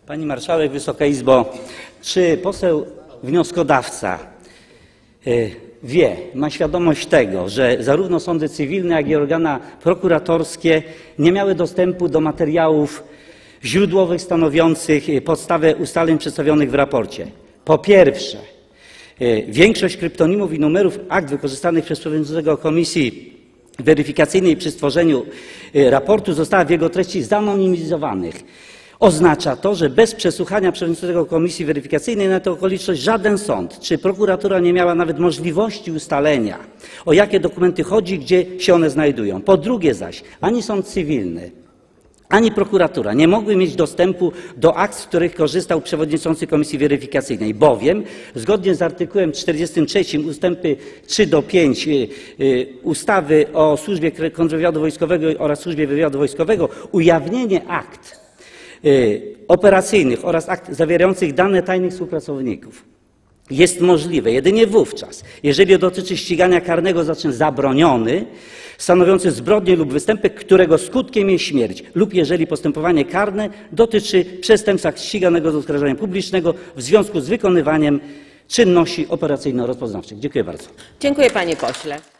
Pani Marszałek, Wysoka Izbo, czy poseł wnioskodawca ma świadomość tego, że zarówno sądy cywilne, jak i organa prokuratorskie nie miały dostępu do materiałów źródłowych stanowiących podstawę ustaleń przedstawionych w raporcie? Po pierwsze, większość kryptonimów i numerów akt wykorzystanych przez przewodniczącego Komisji Weryfikacyjnej przy stworzeniu raportu została w jego treści zanonimizowanych. Oznacza to, że bez przesłuchania przewodniczącego Komisji Weryfikacyjnej na tę okoliczność żaden sąd czy prokuratura nie miała nawet możliwości ustalenia, o jakie dokumenty chodzi, gdzie się one znajdują. Po drugie zaś, ani sąd cywilny, ani prokuratura nie mogły mieć dostępu do akt, z których korzystał przewodniczący Komisji Weryfikacyjnej, bowiem zgodnie z artykułem 43 ustępy 3 do 5 ustawy o Służbie Kontrwywiadu Wojskowego oraz Służbie Wywiadu Wojskowego ujawnienie akt operacyjnych oraz akt zawierających dane tajnych współpracowników jest możliwe jedynie wówczas, jeżeli dotyczy ścigania karnego za czyn zabroniony, stanowiący zbrodnię lub występek, którego skutkiem jest śmierć, lub jeżeli postępowanie karne dotyczy przestępstwa ściganego z oskarżenia publicznego w związku z wykonywaniem czynności operacyjno-rozpoznawczych. Dziękuję bardzo. Dziękuję, panie pośle.